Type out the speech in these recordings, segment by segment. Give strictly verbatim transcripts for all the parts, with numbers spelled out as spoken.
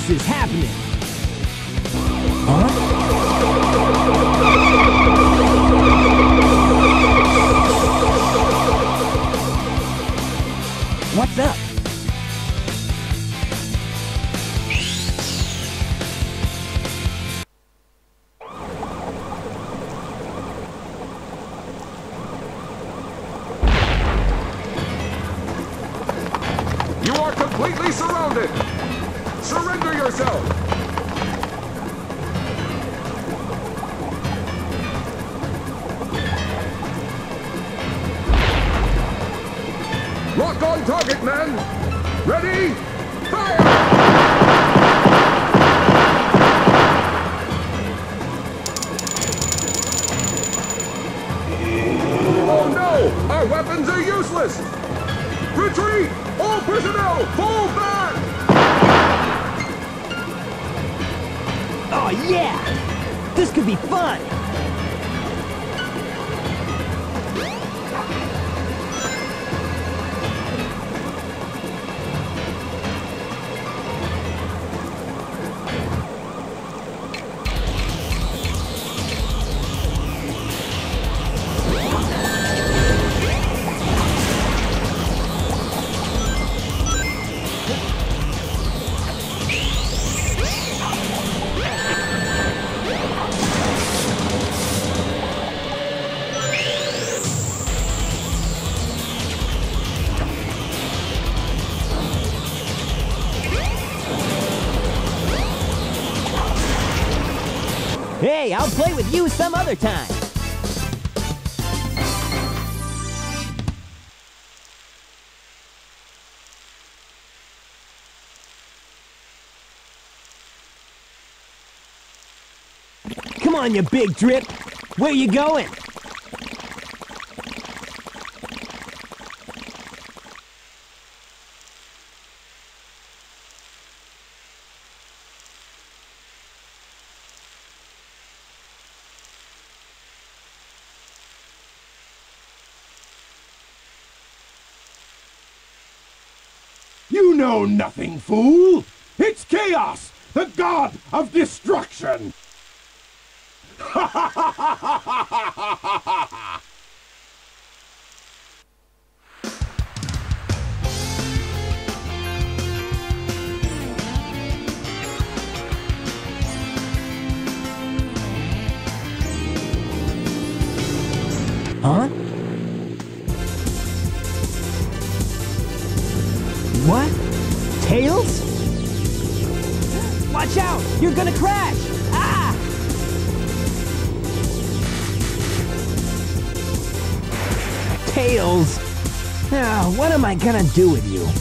this is happening? Huh? What's up? You are completely surrounded! Surrender yourself! Lock on target, men! Ready? Fire! Oh no! Our weapons are useless! Retreat! All personnel, fall back! Oh yeah! This could be fun! Hey, I'll play with you some other time. Come on, you big drip. Where you going? You know nothing, fool! It's Chaos, the god of destruction! Ha ha ha ha ha ha ha ha ha! Huh? What? Tails? Watch out! You're gonna crash! Ah! Tails! Now, what am I gonna do with you?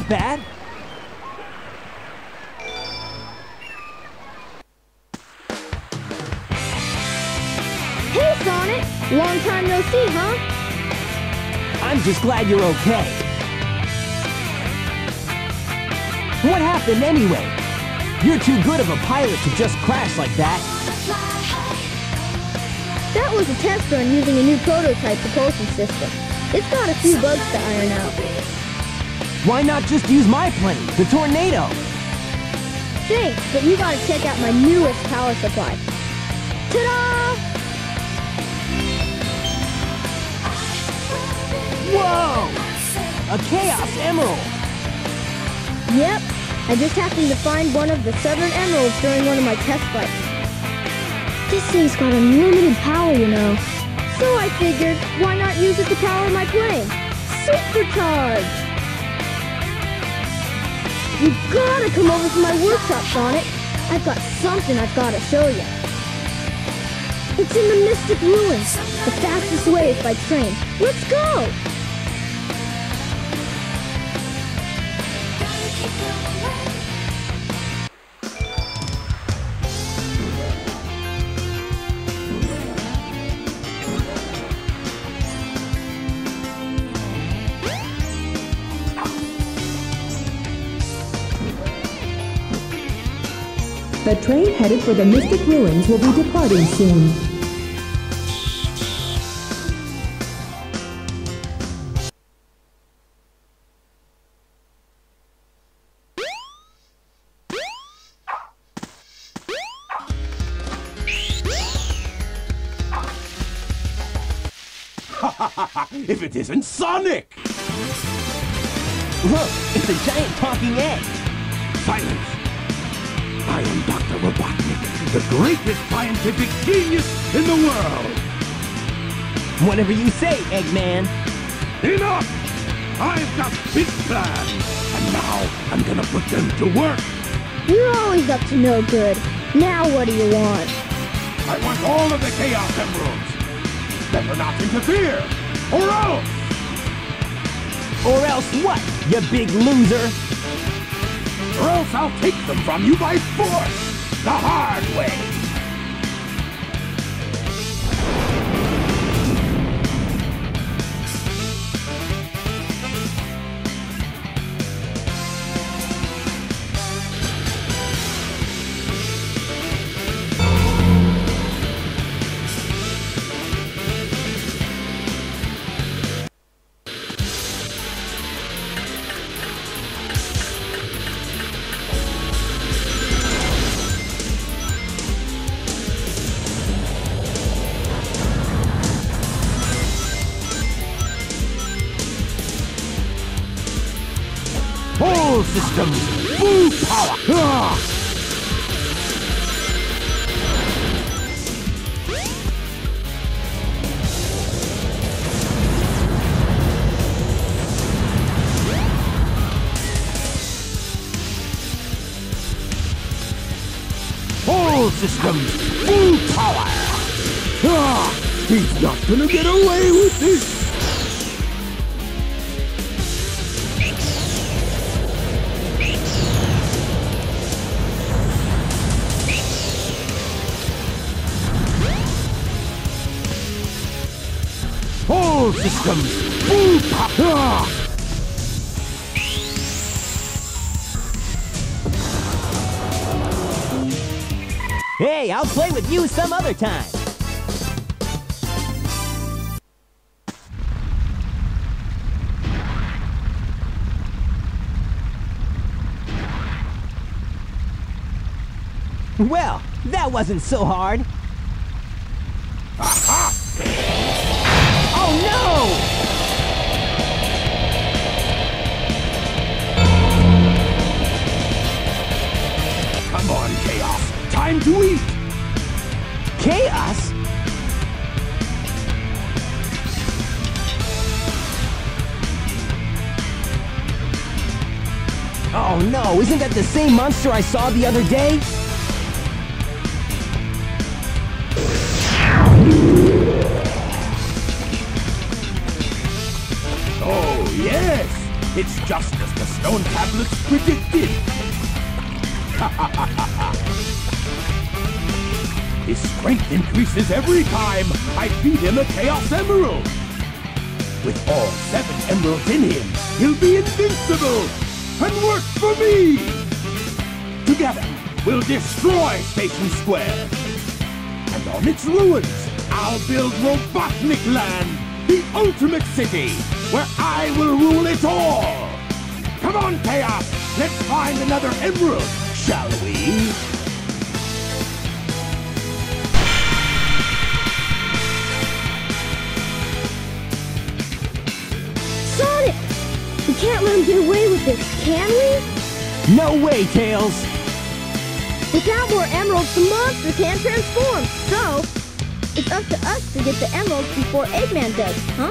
not bad. Hey, Sonic! Long time no see, huh? I'm just glad you're okay. What happened anyway? You're too good of a pilot to just crash like that. That was a test run using a new prototype propulsion system. It's got a few bugs to iron out. Why not just use my plane, the Tornado? Thanks, but you gotta check out my newest power supply. Ta-da! Whoa! A Chaos Emerald! Yep, I just happened to find one of the Southern Emeralds during one of my test flights. This thing's got unlimited power, you know. So I figured, why not use it to power my plane? Supercharge! You gotta come over to my workshop, Sonic. I've got something I've gotta show you. It's in the Mystic Ruins. The fastest way is by train. Let's go! The train headed for the Mystic Ruins will be departing soon. If it isn't Sonic! Look, it's a giant talking egg. Silence! I am Doctor Robotnik, the greatest scientific genius in the world! Whatever you say, Eggman. Enough! I've got big plans, and now I'm gonna put them to work! You're always up to no good. Now what do you want? I want all of the Chaos Emeralds! Better not interfere, or else! Or else what, you big loser? Or else I'll take them from you by force, the hard way! All systems, full power! Ah! All systems, full power! Ah! He's not gonna get away with this! All systems, full power! Hey, I'll play with you some other time. Well, that wasn't so hard. Aha! Oh no! Come on, Chaos! Time to eat! Chaos? Oh no, isn't that the same monster I saw the other day? Oh, yes! It's just as the stone tablets predicted. His strength increases every time I feed him a Chaos Emerald. With all seven emeralds in him, he'll be invincible and work for me. Together, we'll destroy Station Square. And on its ruins, I'll build Robotnik Land, the ultimate city, where I will rule it all. Come on, Chaos, let's find another emerald, shall we? Sonic! We can't let him get away with this, can we? No way, Tails! Without more emeralds, the monster can't transform, so it's up to us to get the emeralds before Eggman does, huh?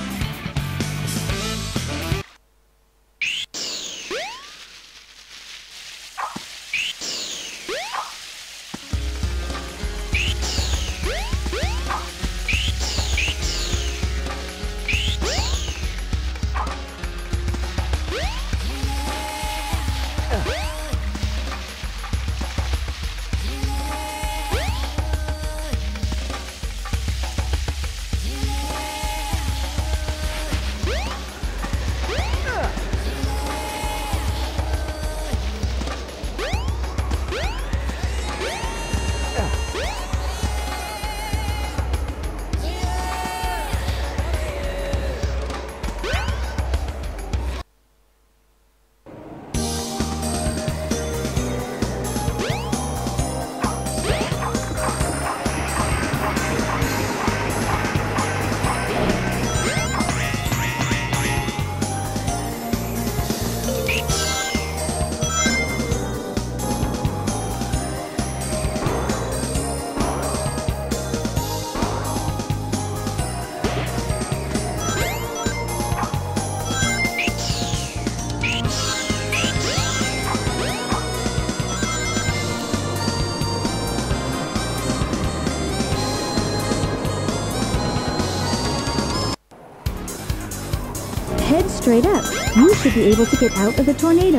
Head straight up. You should be able to get out of the tornado.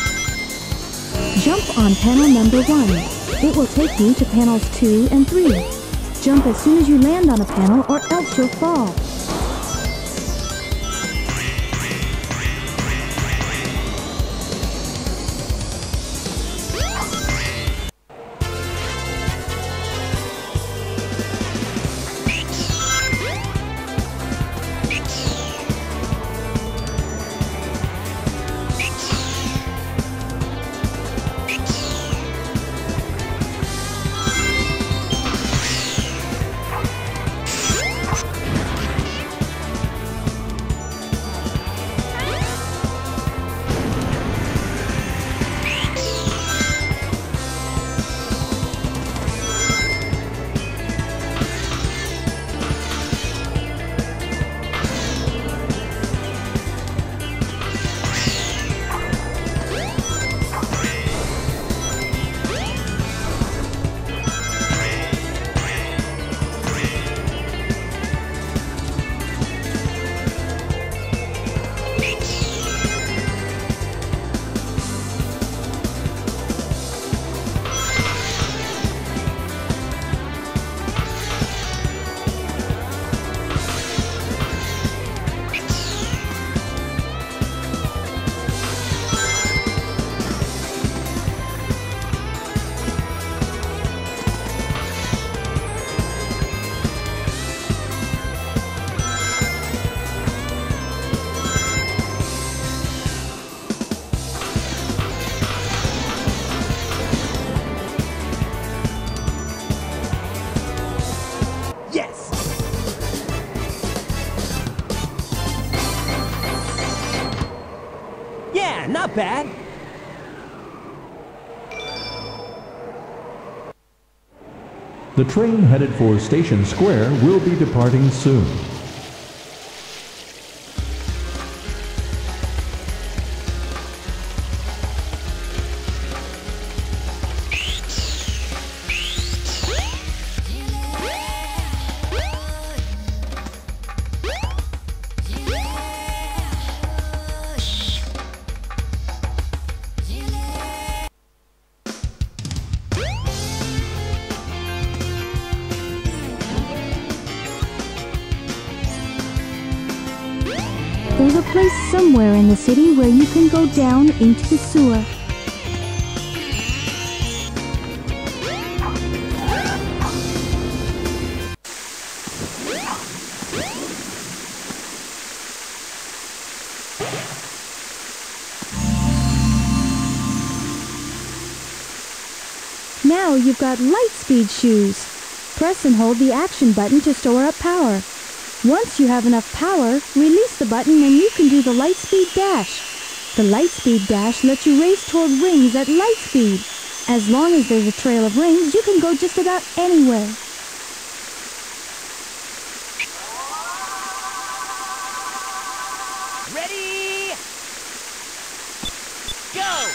Jump on panel number one. It will take you to panels two and three. Jump as soon as you land on a panel or else you'll fall. Not bad. The train headed for Station Square will be departing soon. There's a place somewhere in the city where you can go down into the sewer. Now you've got light speed shoes. Press and hold the action button to store up power. Once you have enough power, release the button and you can do the light speed dash. The light speed dash lets you race toward rings at light speed. As long as there's a trail of rings, you can go just about anywhere. Ready? Go!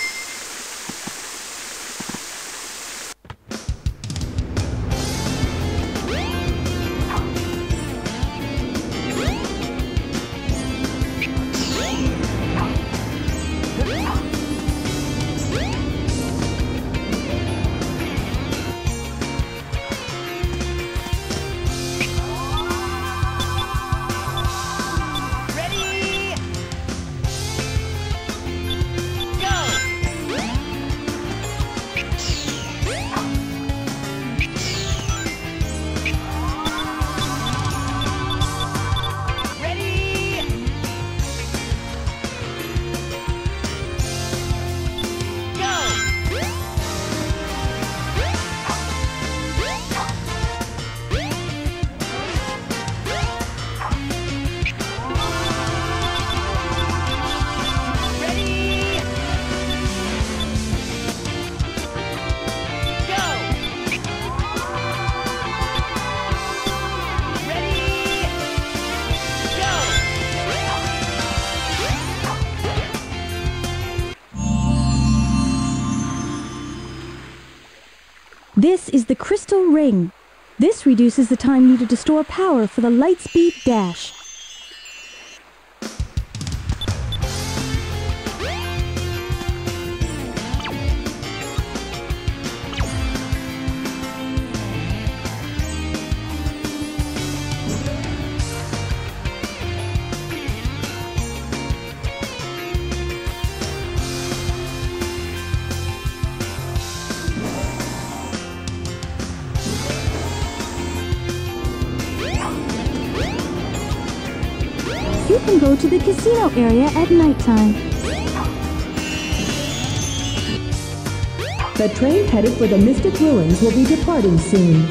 This is the crystal ring. This reduces the time needed to store power for the light speed dash. You can go to the casino area at nighttime. The train headed for the Mystic Ruins will be departing soon.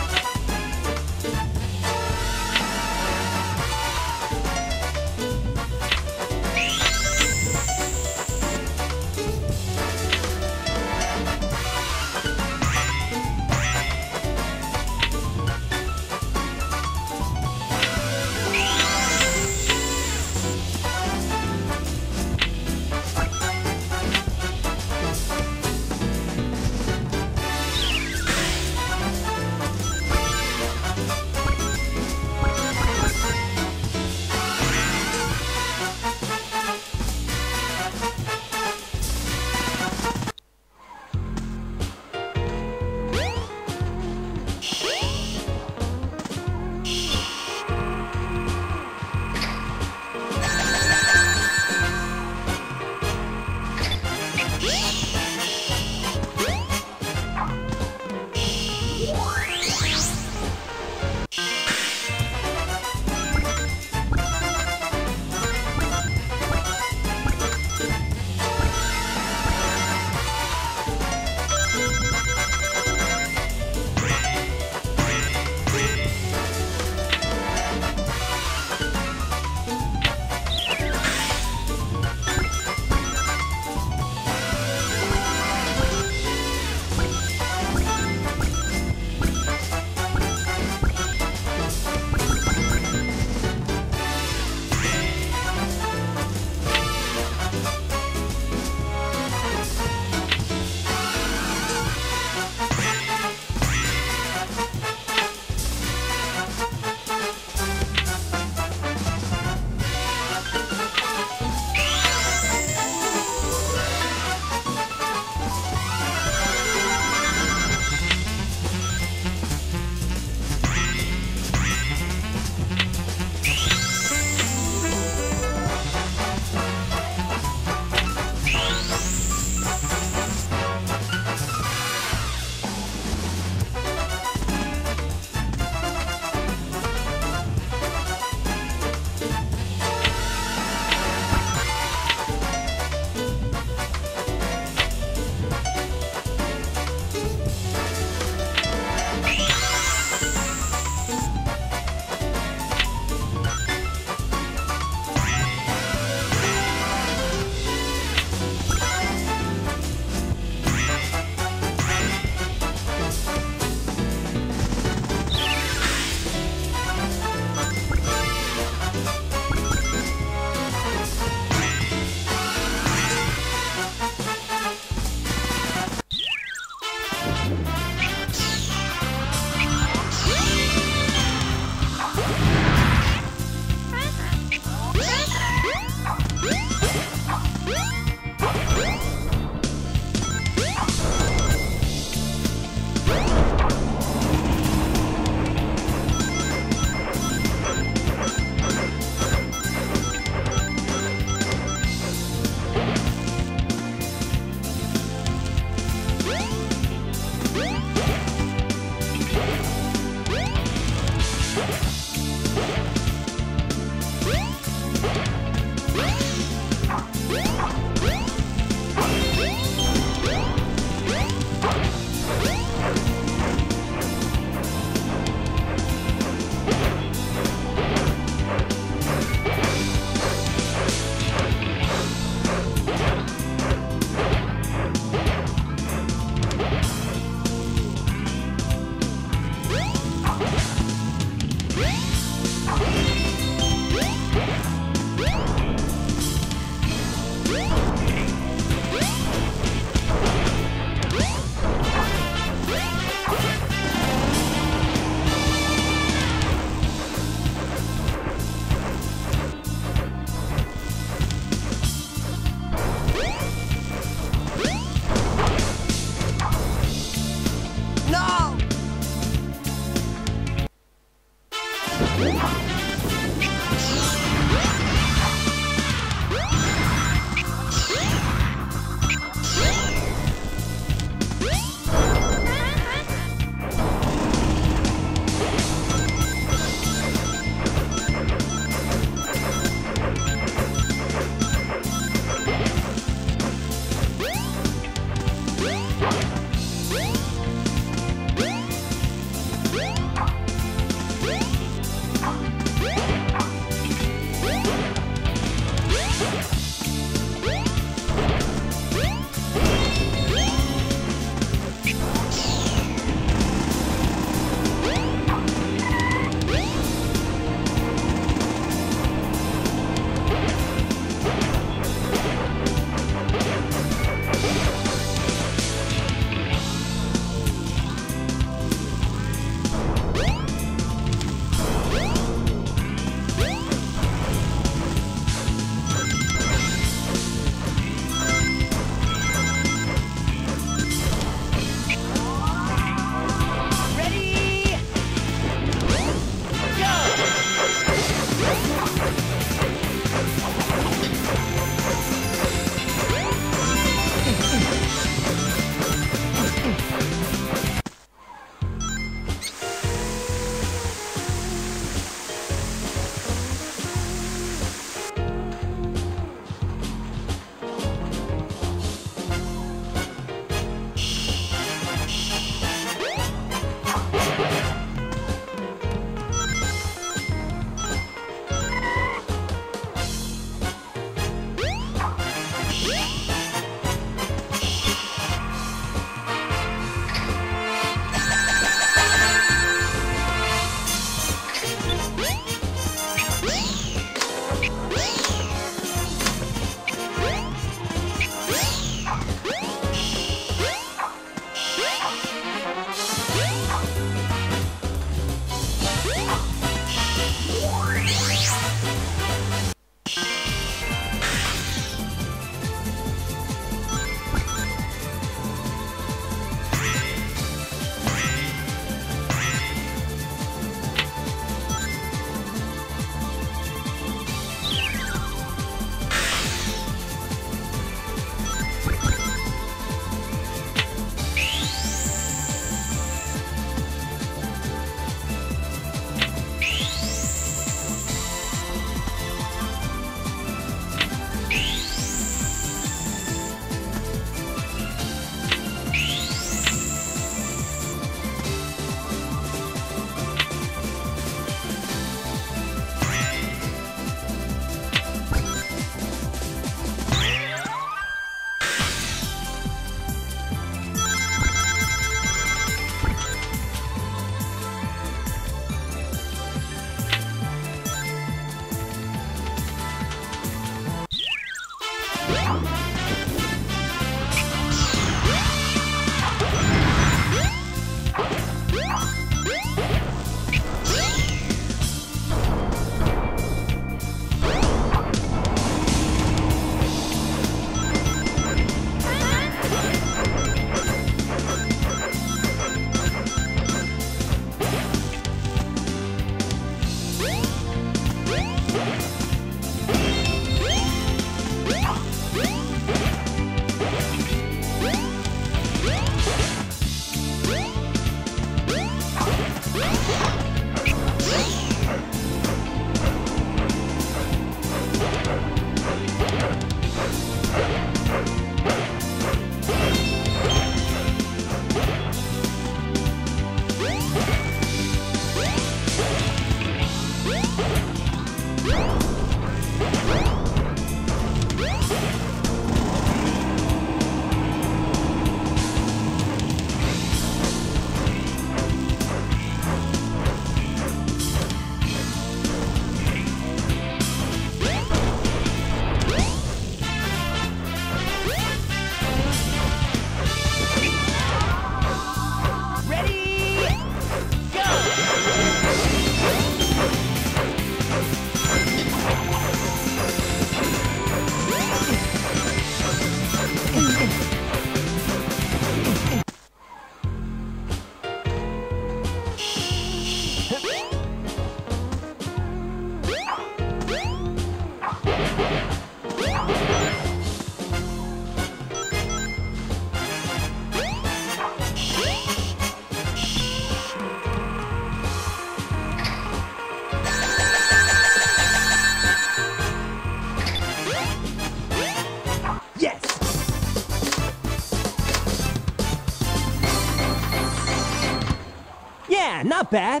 Yeah, not bad.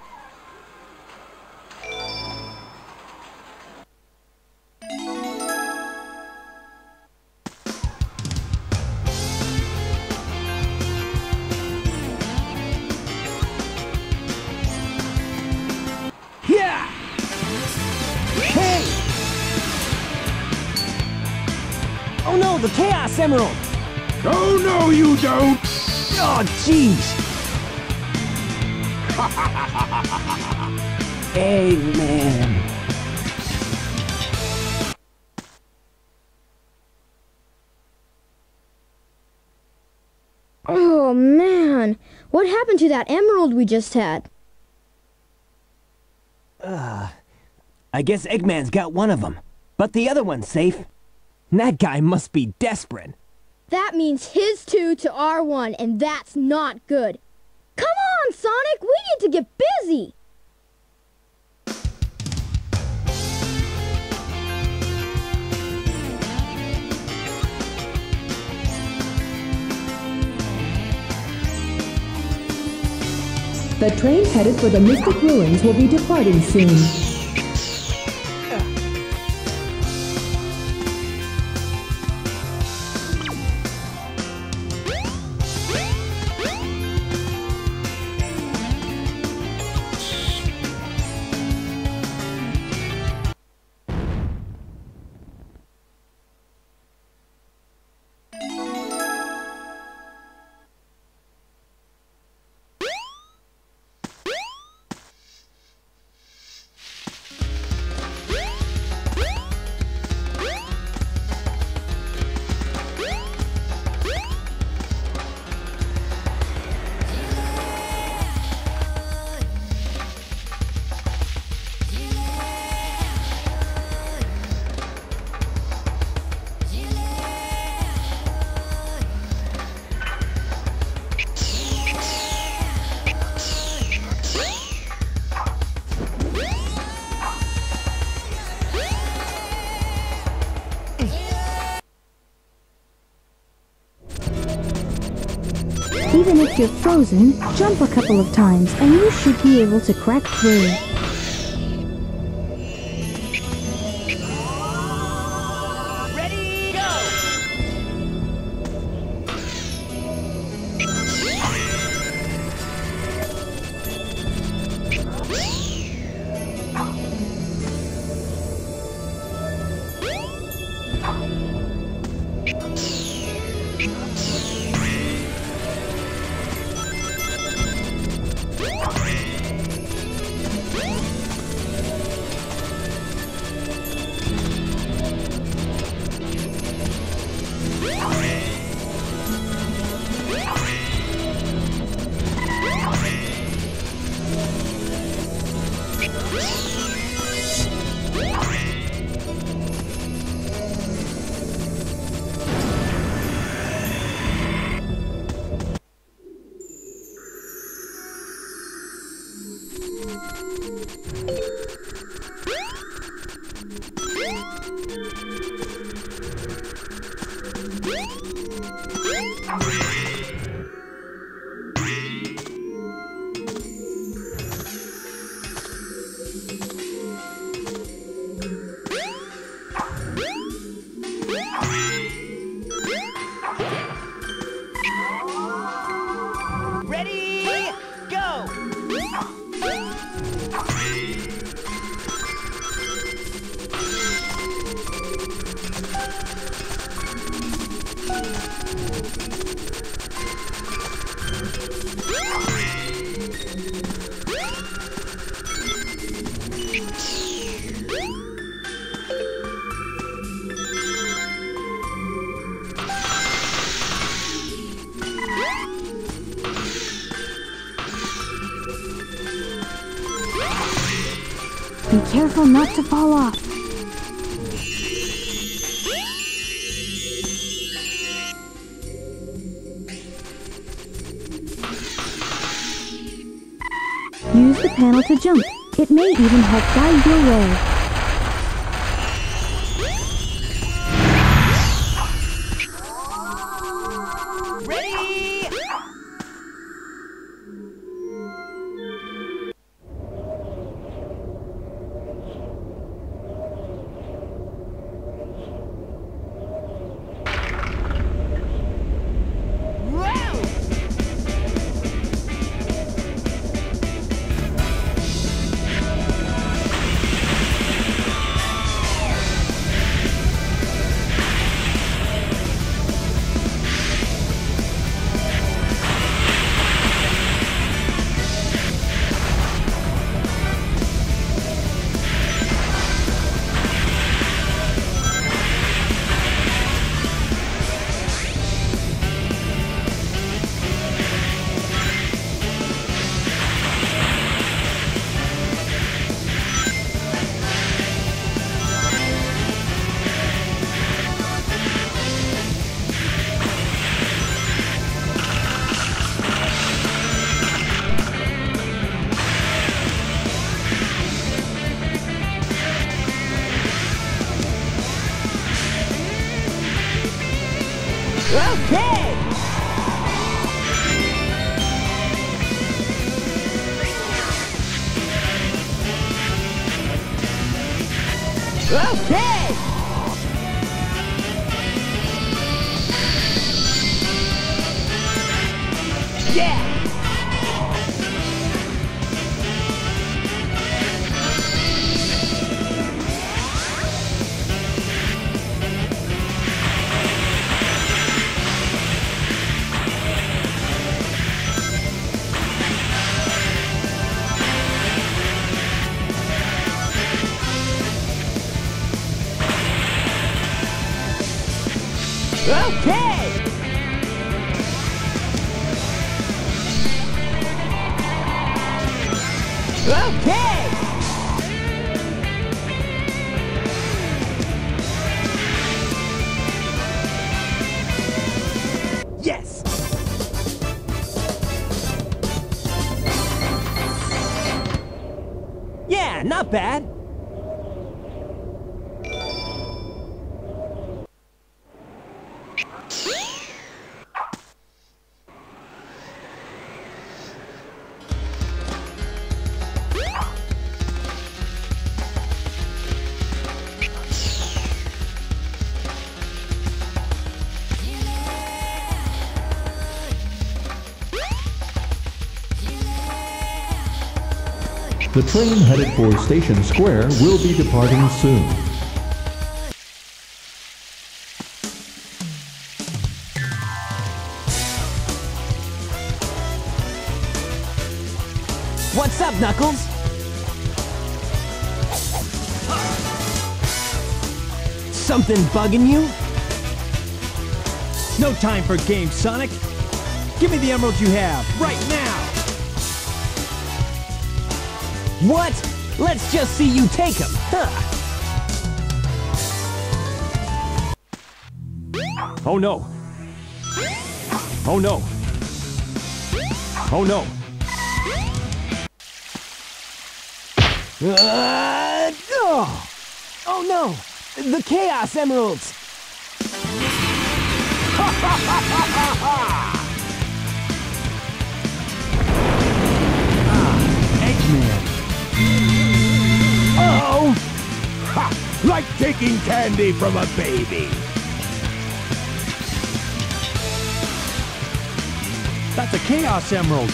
Yeah! Hey! Oh no, the Chaos Emerald! Oh, no, you don't! Oh, jeez! Hey, man. Oh, man. What happened to that emerald we just had? Uh, I guess Eggman's got one of them, but the other one's safe. That guy must be desperate. That means his two to our one, and that's not good. Come on, Sonic! We need to get busy! The train headed for the Mystic Ruins will be departing soon. Even if you're frozen, jump a couple of times and you should be able to crack through. Ready, go! Ready, go! Be careful not to fall off. Use the panel to jump. It may even help guide your way. Ready! Okay! Yeah! Okay! Okay! Yes! Yeah, not bad. The train headed for Station Square will be departing soon. What's up, Knuckles? Something bugging you? No time for games, Sonic. Give me the emeralds you have, right now! What? Let's just see you take them, huh? Oh no! Oh no! Oh no! Uh, oh. oh no! The Chaos Emeralds! Eggman! Uh-oh! Ha! Like taking candy from a baby! That's a Chaos Emerald!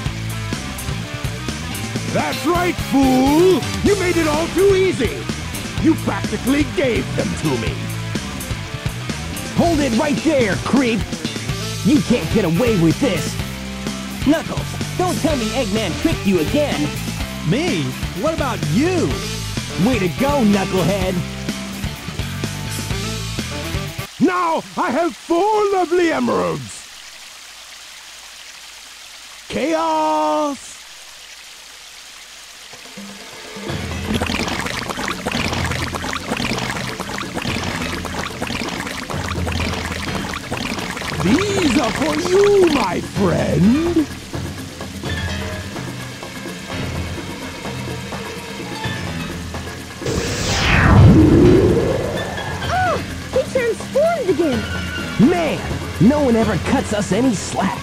That's right, fool! You made it all too easy! You practically gave them to me! Hold it right there, creep! You can't get away with this! Knuckles, don't tell me Eggman tricked you again! Me? What about you? Way to go, Knucklehead! Now I have four lovely emeralds! Chaos! These are for you, my friend! Oh! He transformed again! Man, no one ever cuts us any slack.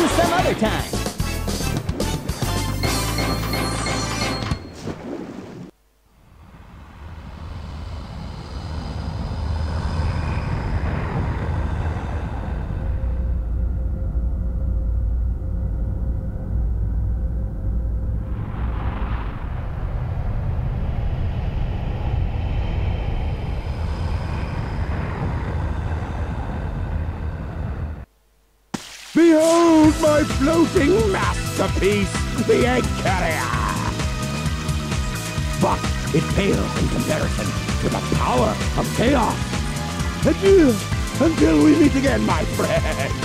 you some other time. Behold my floating masterpiece, the Egg Carrier! But it pales in comparison to the power of chaos. Adieu, until we meet again, my friends!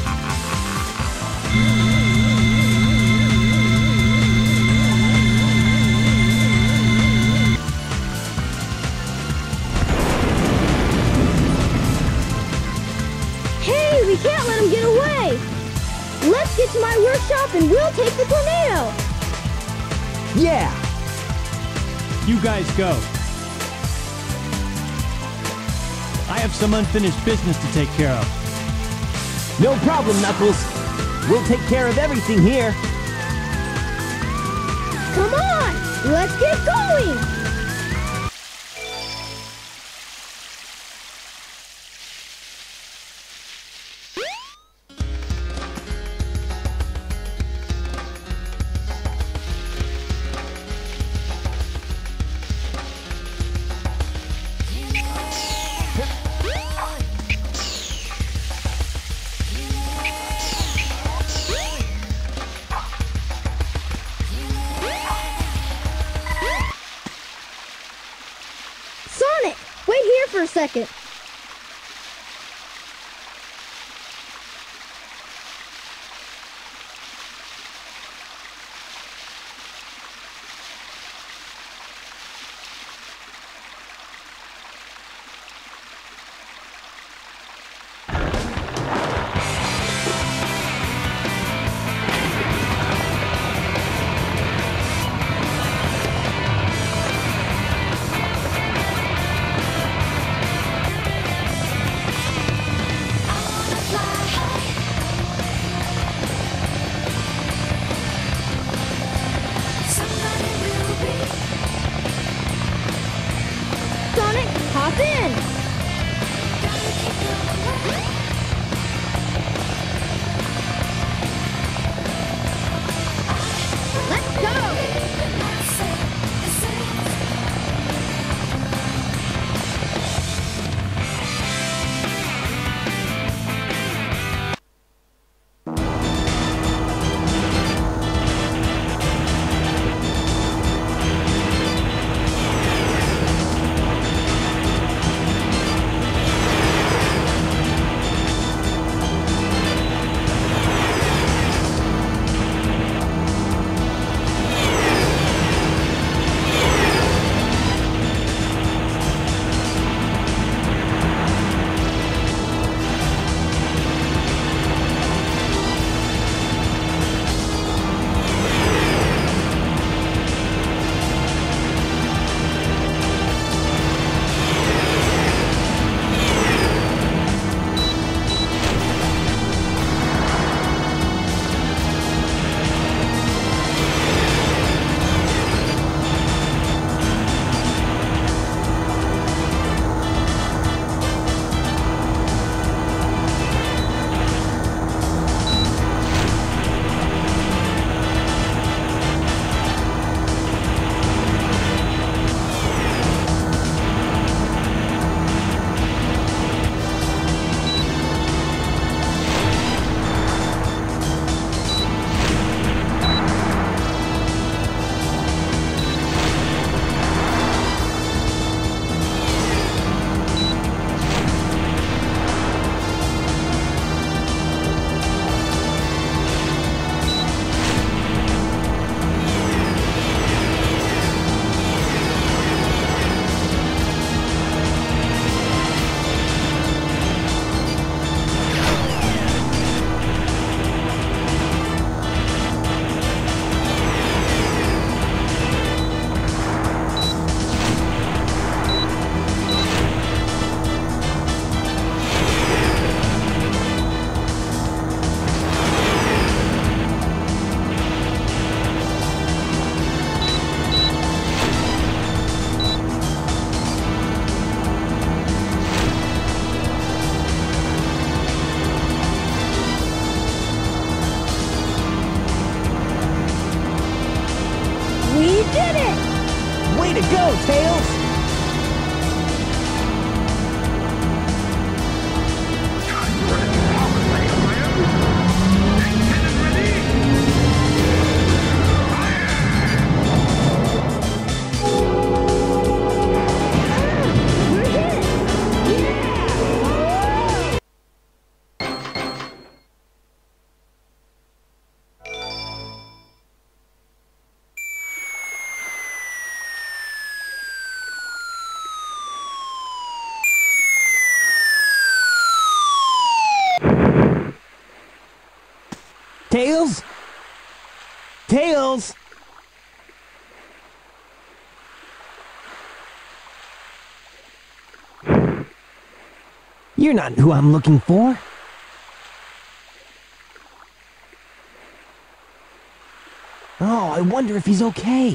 Hey, we can't let him get away! Let's get to my workshop and we'll take the tornado! Yeah! You guys go. I have some unfinished business to take care of. No problem, Knuckles. We'll take care of everything here. Come on! Let's get going! Sonic, wait here for a second. did it! Way to go, Tails! Tails? Tails? You're not who I'm looking for. Oh, I wonder if he's okay.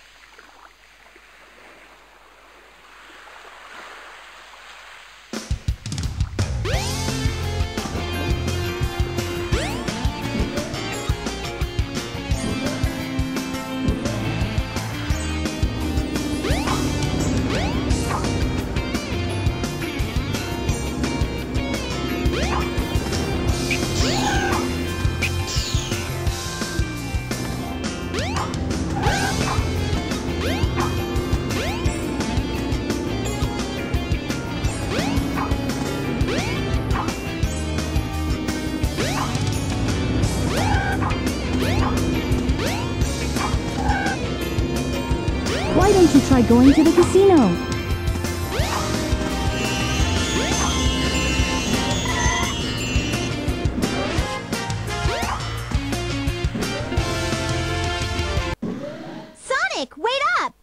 Why don't you try going to the casino? Sonic, wait up!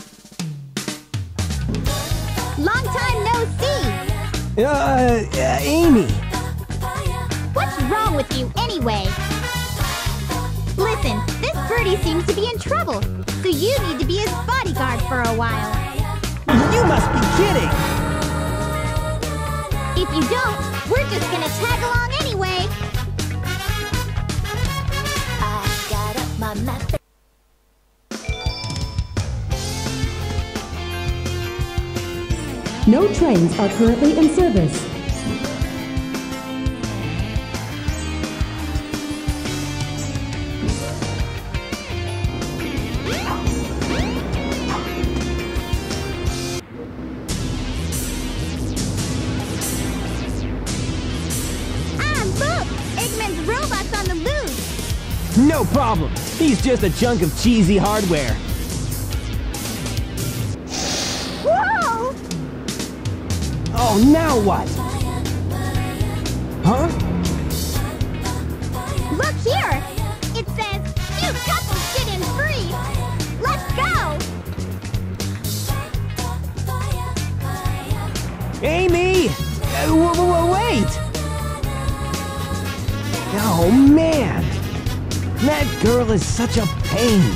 Long time no see! Uh, uh, Amy. What's wrong with you anyway? Listen, this birdie seems to be in trouble, so you need to be his bodyguard for a while. You must be kidding! If you don't, we're just gonna tag along anyway. I got up my map. No trains are currently in service. No problem. He's just a chunk of cheesy hardware. Whoa! Oh, now what? Huh? Look here! It says, two couples get in free! Let's go! Amy! Uh, w w wait! Oh, man! That girl is such a pain.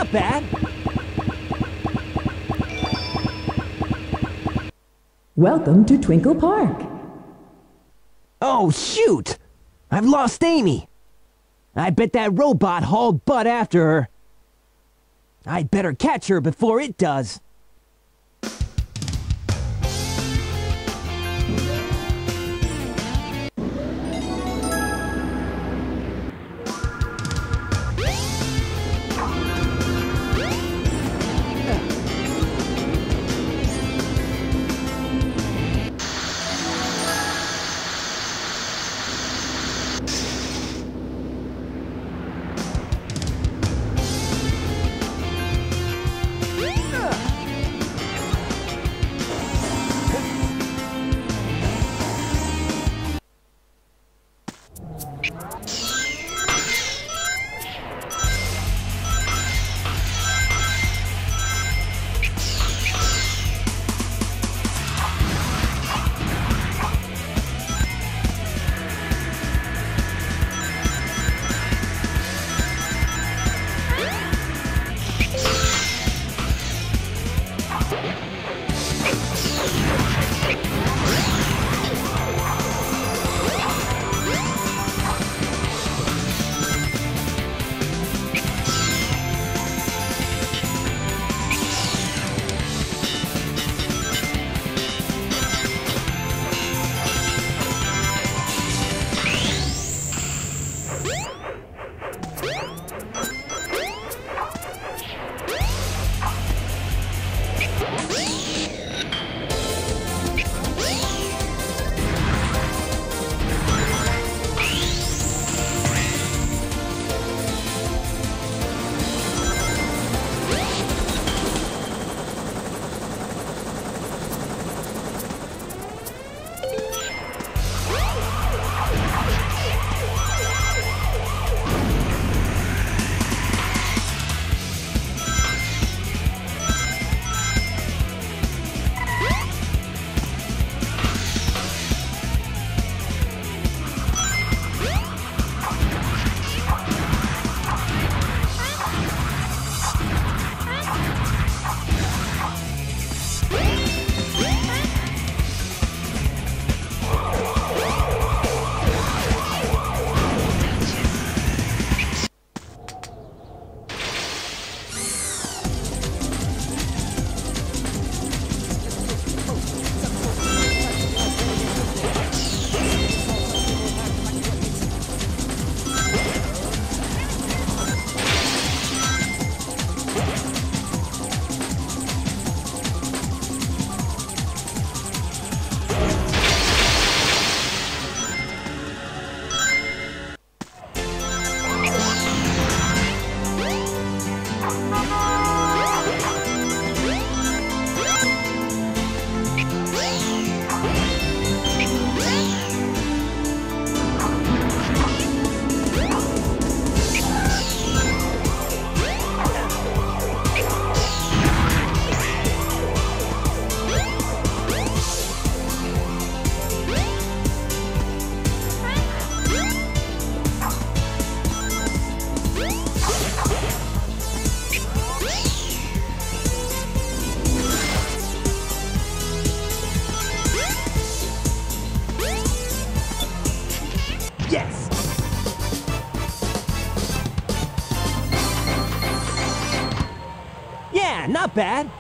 not bad. Welcome to Twinkle Park. Oh, shoot! I've lost Amy. I bet that robot hauled butt after her. I'd better catch her before it does. Not bad.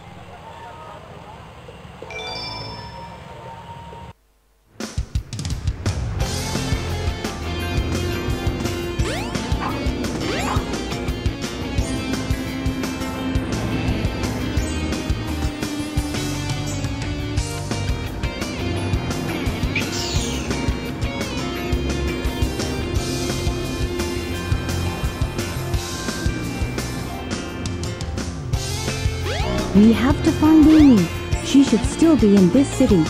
We have to find Amy. She should still be in this city.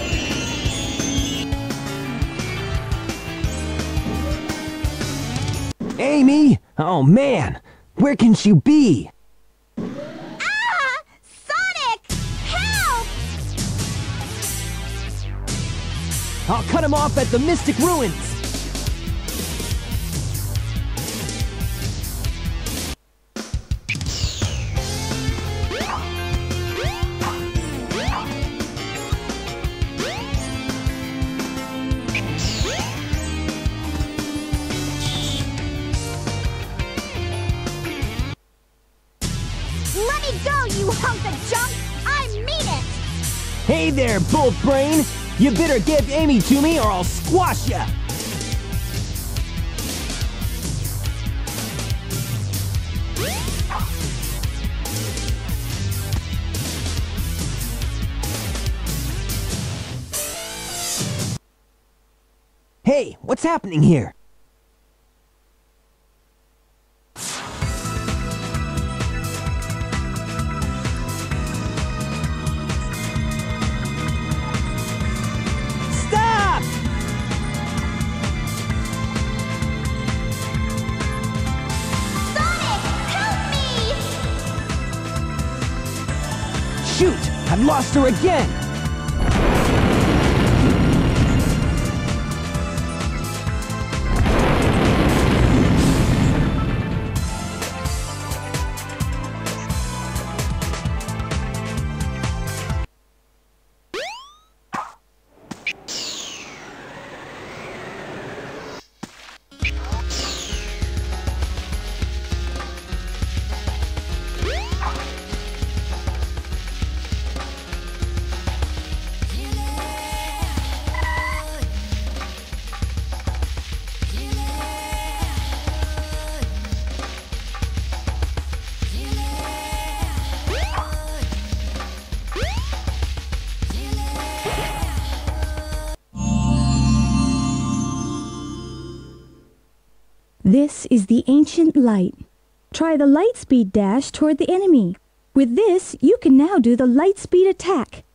Amy? Oh man, where can she be? Ah! Sonic! Help! I'll cut him off at the Mystic Ruins. there, Bolt Brain! You better give Amy to me or I'll squash ya! Hey, what's happening here? Stop! Sonic, help me! Shoot! I've lost her again! This is the ancient light. Try the light speed dash toward the enemy. With this, you can now do the light speed attack.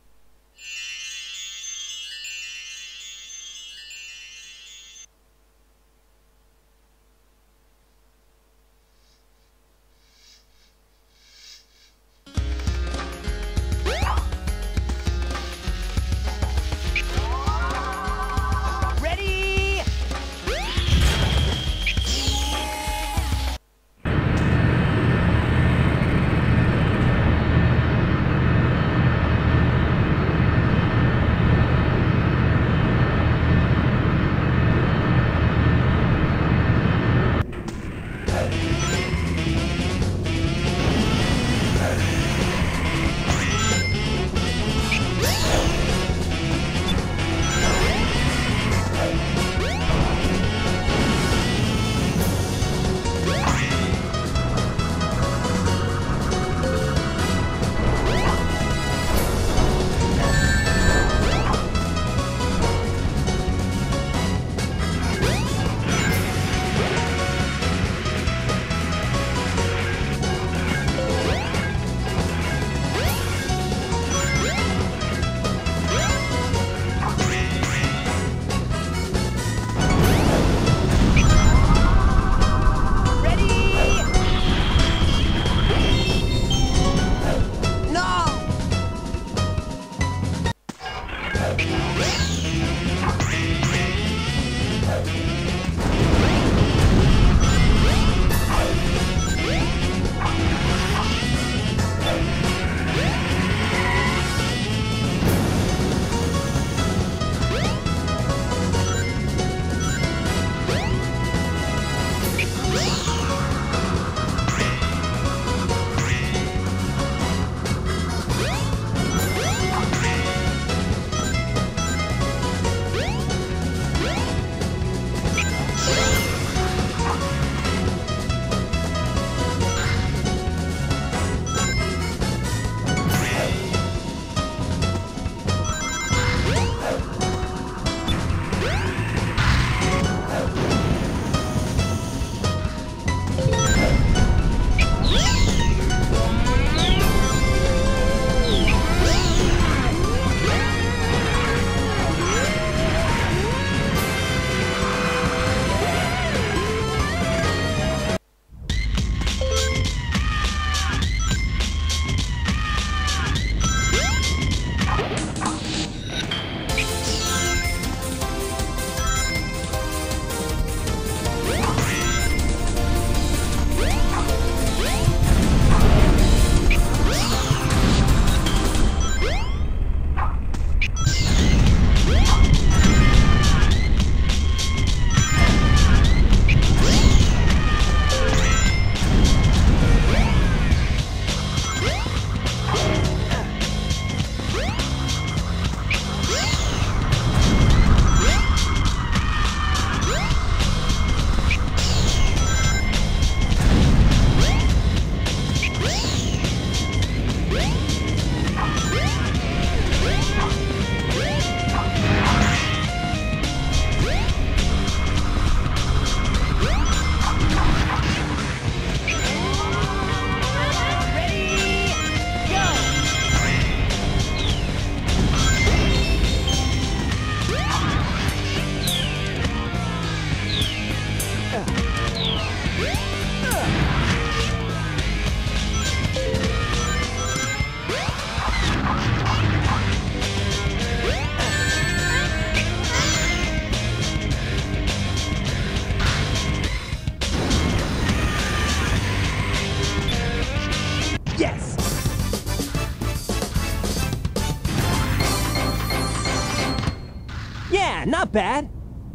Yeah, not bad.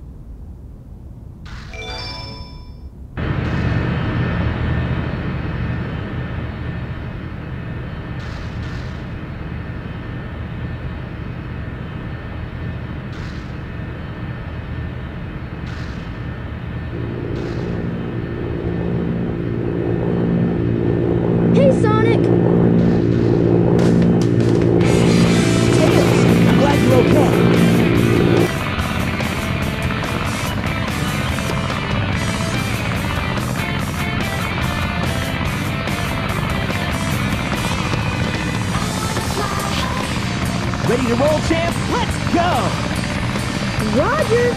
Hey, Sonic! Tails, I'm glad you're okay. Ready to roll, champ? Let's go! Roger!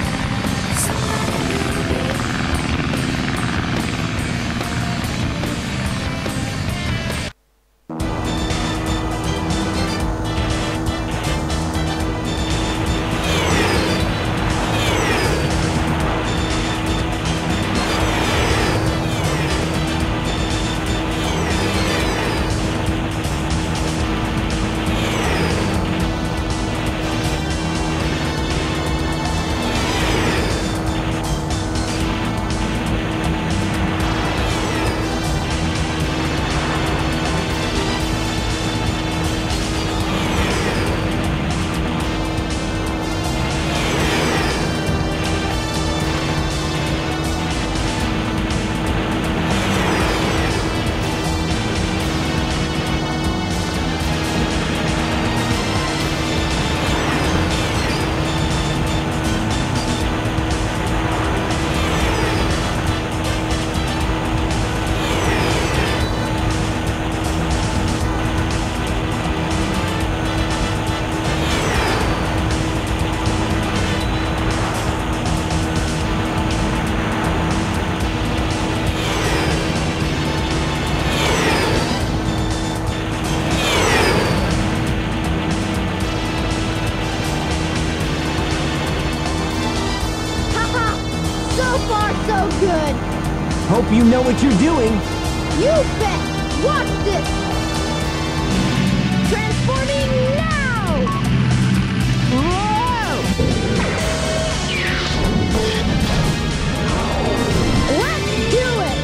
Good. Hope you know what you're doing. You bet. Watch this. Transforming now. Whoa. Let's do it.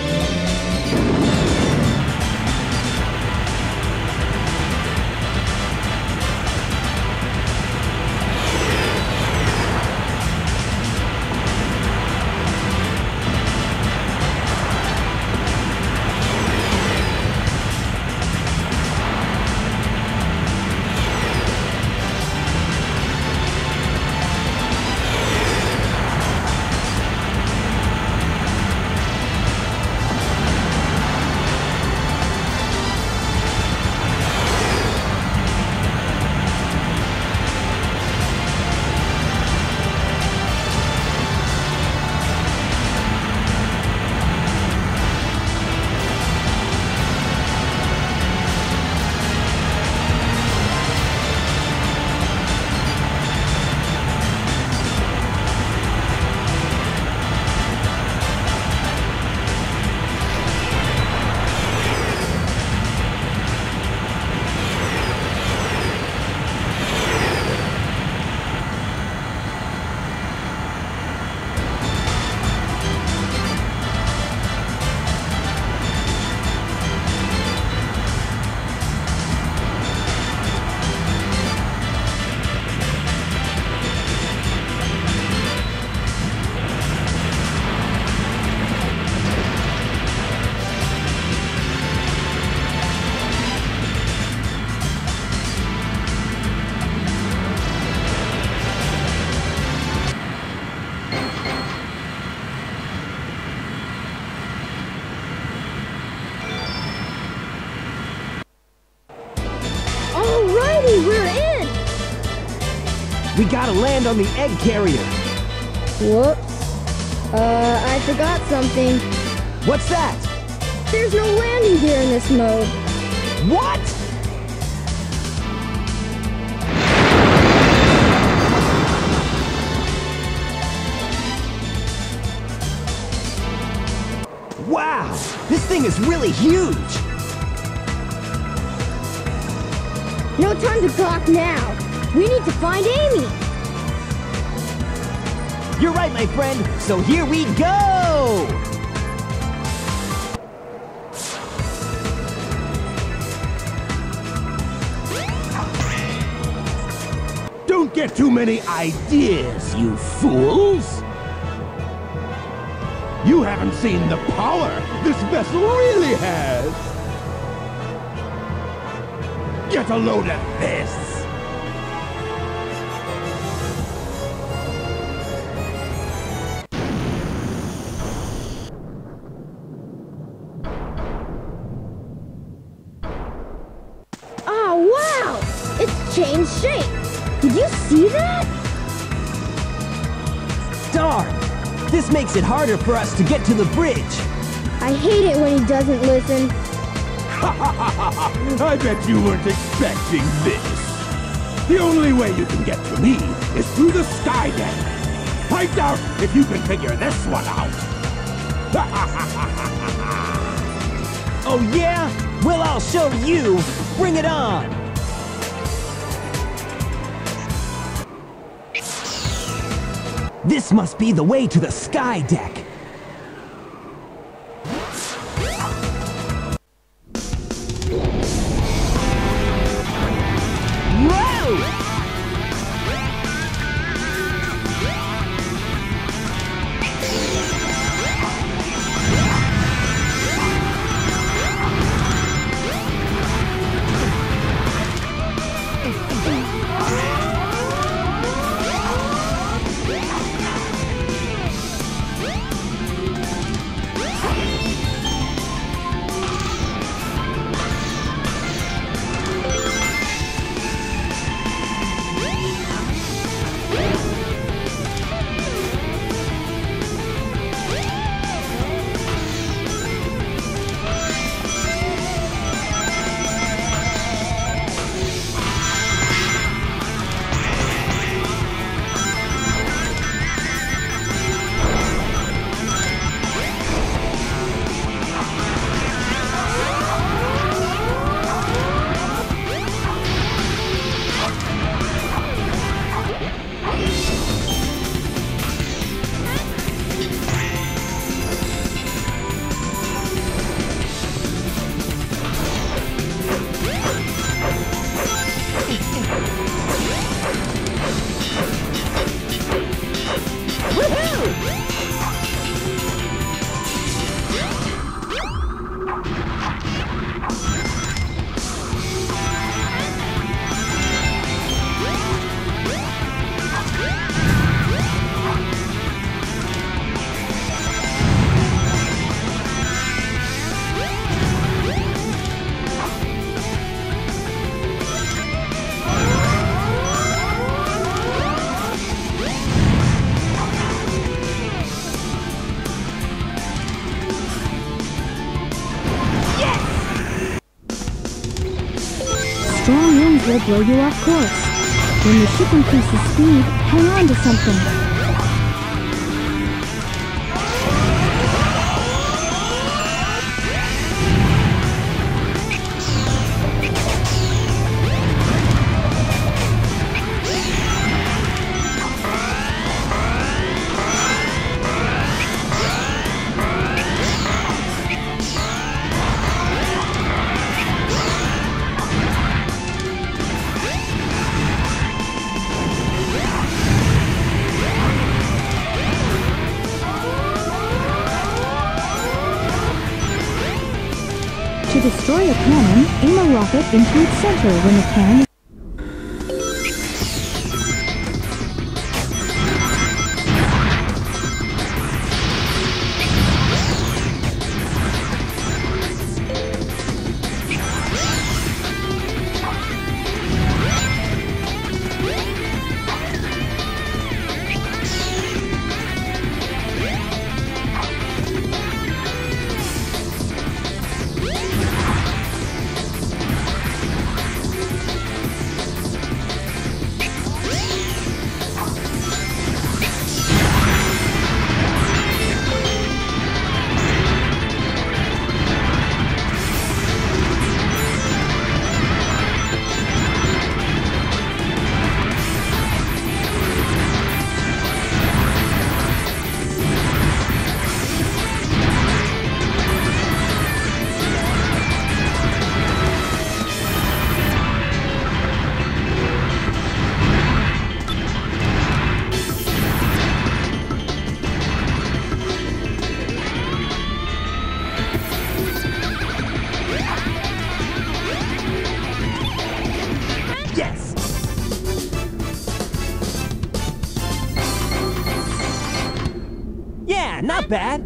We gotta land on the egg carrier. Whoops. Uh, I forgot something. What's that? There's no landing gear in this mode. What? Wow, this thing is really huge. No time to talk now. We need to find Amy. You're right, my friend. So here we go! Don't get too many ideas, you fools! You haven't seen the power this vessel really has! Get a load of this! Oh, wow! It's changed shape! Did you see that? Darn! This makes it harder for us to get to the bridge. I hate it when he doesn't listen. I bet you weren't expecting this. The only way you can get to me is through the sky deck. I doubt if you can figure this one out. Oh yeah? Well, I'll show you. Bring it on! This must be the way to the sky deck. Whoa! Strong winds will blow you off course. When the ship increases speed, hang on to something. To destroy a cannon, aim a rocket into its center when the cannon not bad.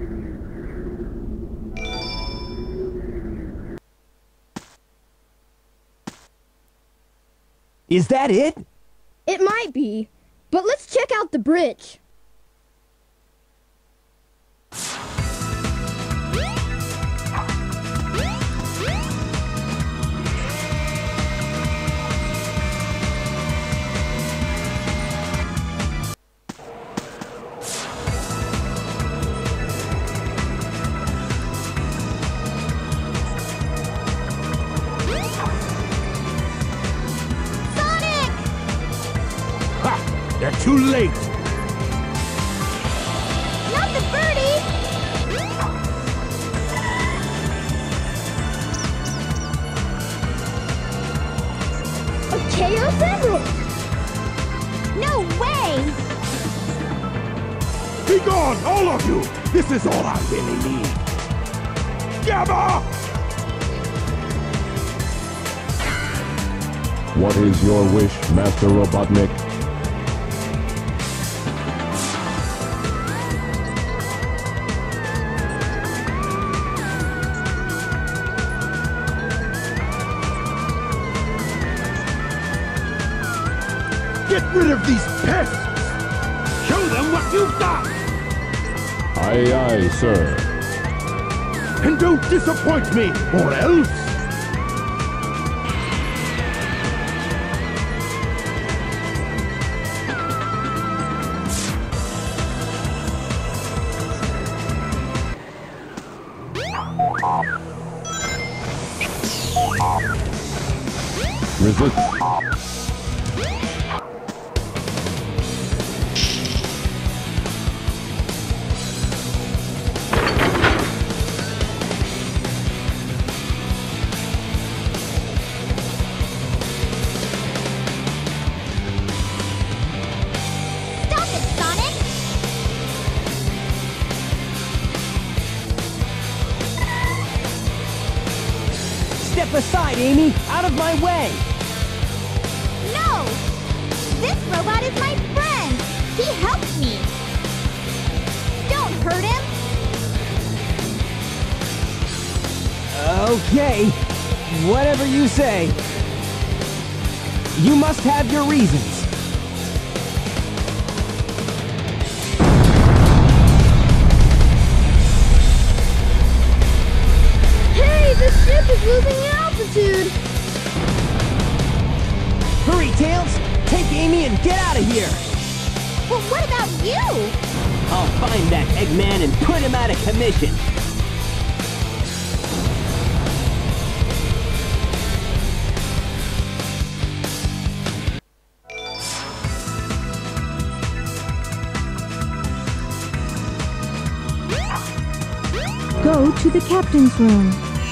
Is that it? It might be, but let's check out the bridge. They're too late! Not the birdie! A Chaos Emerald! No way! Be gone, all of you! This is all I really need! Gabba! What is your wish, Master Robotnik? Get rid of these pests! Show them what you've got! Aye, aye, sir. And don't disappoint me, or else... Resist. Stop it, Sonic! Step aside, Amy! Out of my way! No! This robot is my friend! He helped me! Don't hurt him! Okay, whatever you say. You must have your reasons. Hey, the ship is losing altitude! Hurry, Tails! Take Amy and get out of here! Well, what about you? I'll find that Eggman and put him out of commission! Go to the captain's room.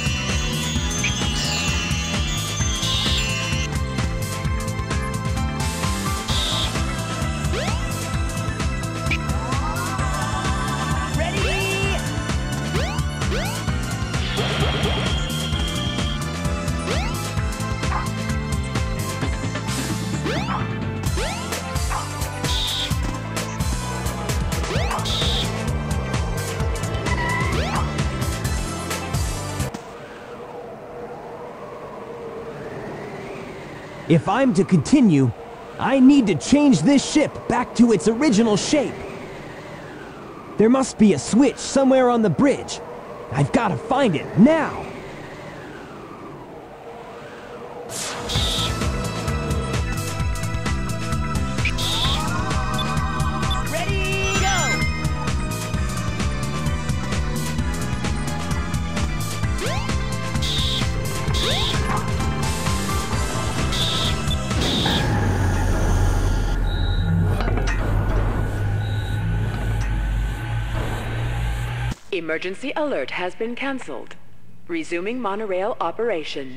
If I'm to continue, I need to change this ship back to its original shape. There must be a switch somewhere on the bridge. I've got to find it now. Ready, go! Emergency alert has been cancelled. Resuming monorail operation.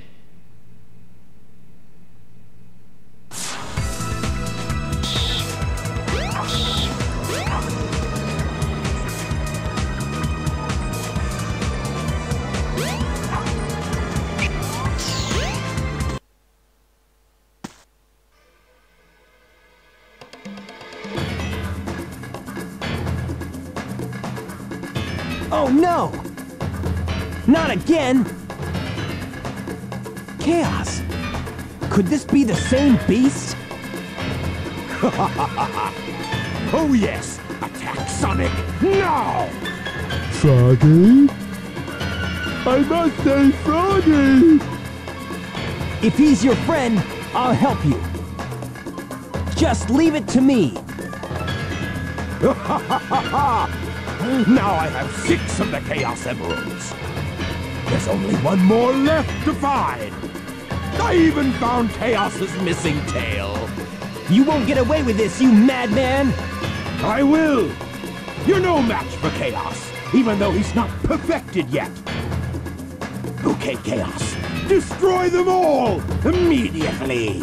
Oh no! Not again! Chaos! Could this be the same beast? Oh yes! Attack Sonic now! Froggy? I must say Froggy! If he's your friend, I'll help you. Just leave it to me. Now I have six of the Chaos Emeralds. There's only one more left to find. I even found Chaos's missing tail. You won't get away with this, you madman! I will! You're no match for Chaos, even though he's not perfected yet. Okay, Chaos, destroy them all immediately!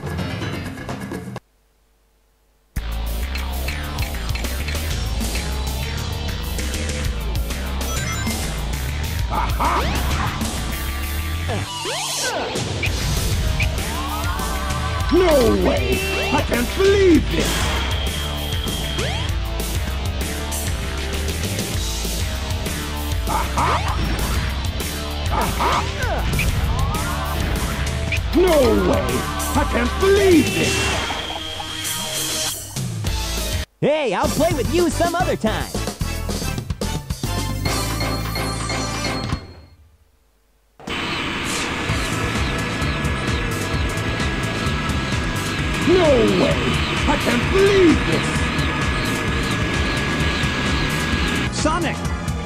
No way! I can't believe this! Aha! Aha! No way! I can't believe this! Hey, I'll play with you some other time! No way! I can't believe this! Sonic!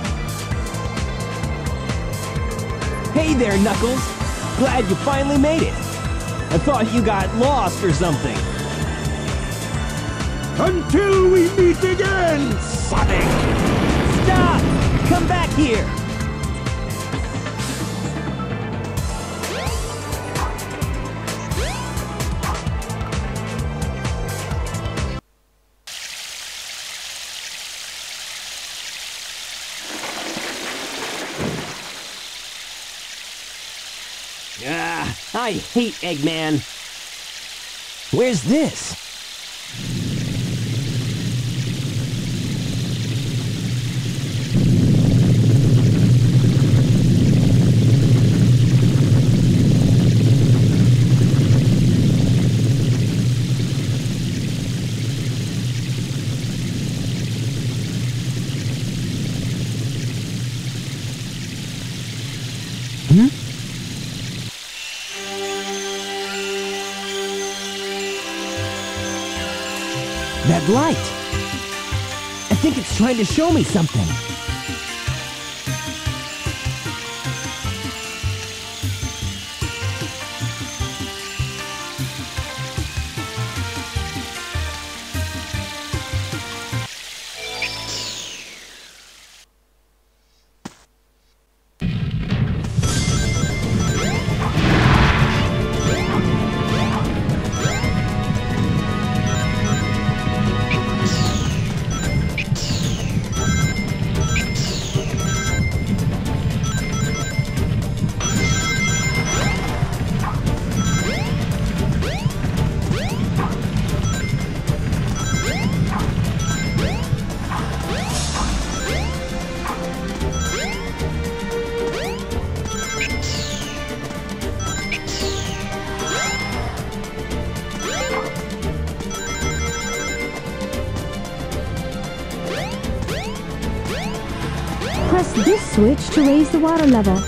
Hey there, Knuckles! Glad you finally made it! I thought you got lost or something. Until we meet again, Sonic! Stop! Come back here! Ah, I hate Eggman. Where's this? Hmm? That light! I think it's trying to show me something. Press this switch to raise the water level.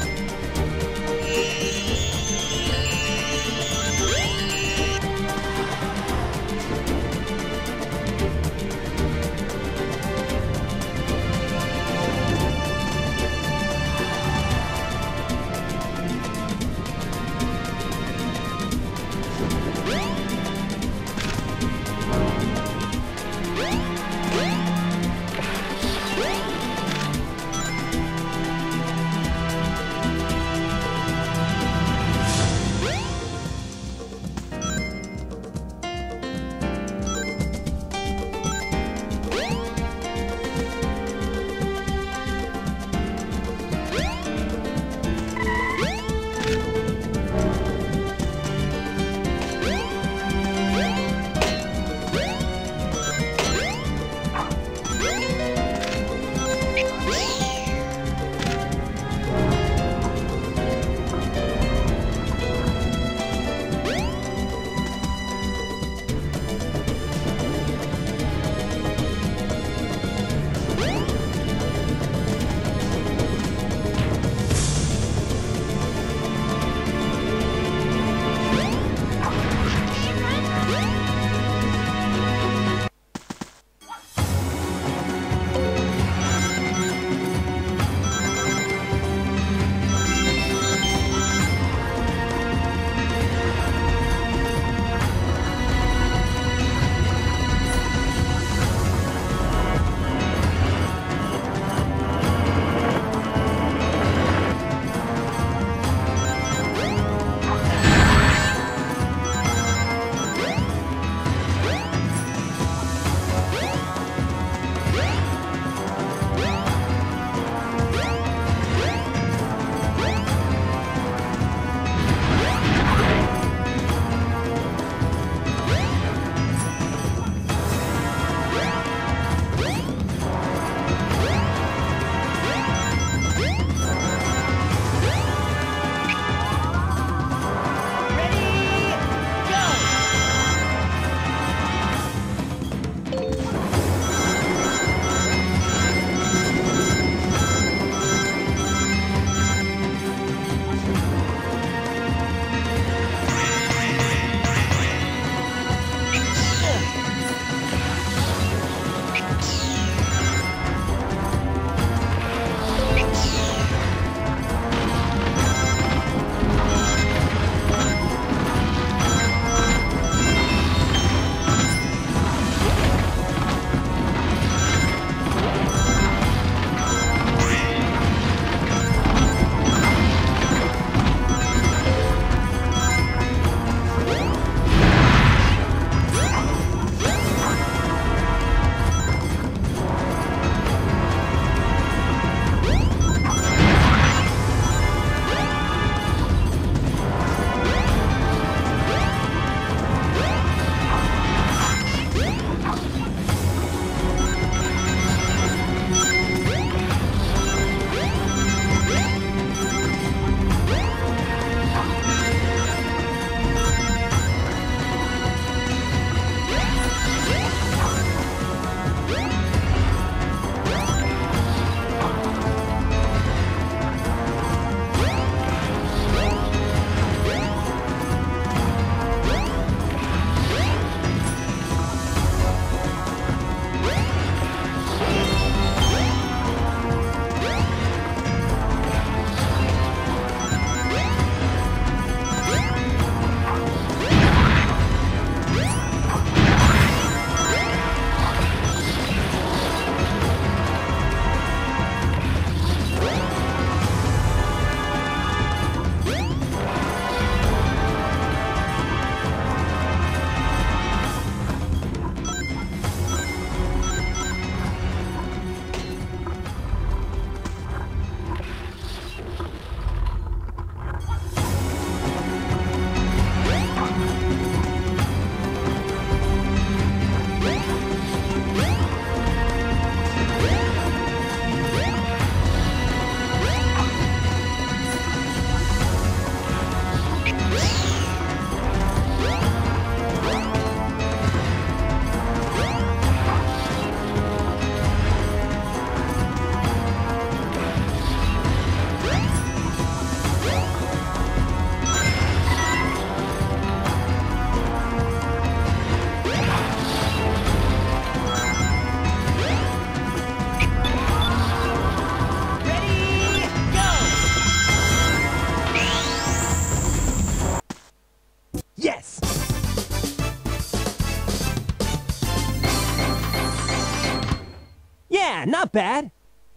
Yeah, not bad.